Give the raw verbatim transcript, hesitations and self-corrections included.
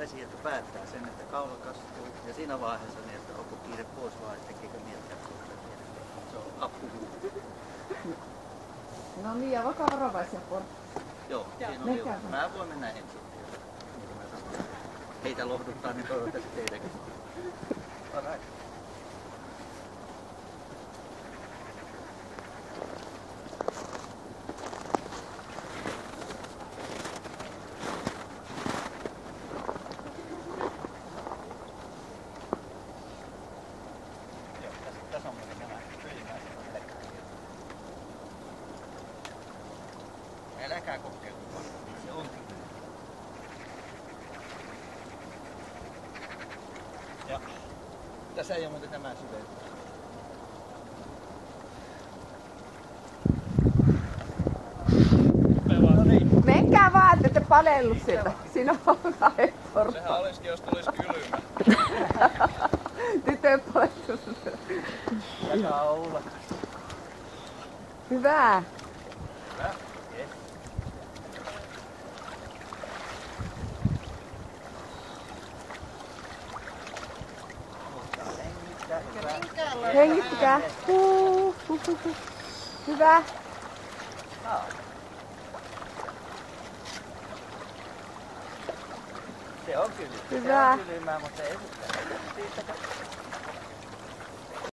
vesi, että päättää sen, että kaula kastuu ja siinä vaiheessa niin, että onko kiire pois vai tekeekö mieltä. Se on appuhuu. No niin, ja vaikka varovaisia porta. Joo, siinä on jo. Mä voin mennä ensin. Niin kuin mä sanoin. Heitä lohduttaa, niin toivottavasti teidänkin. Alright. Tässä on muuten nämä ylimmäiset elektriikit. Älkää kokeilla vasta, se on kyllä. Ja tässä ei ole muuten tämä syvennys. No niin. Menkää vaan, että te palellu sieltä. Siinä on kahdet portaat. Sehän olisikin, jos tulisi kylmä. Tytö palellu. Jakaa olla. Hyvä. Hyvä. Yes. Hengittää. Hengittäkää. Huu, hu, hu, hu. Hyvä. Se on kyllä. Hyvä. Se on kylmää, mutta ei mitään.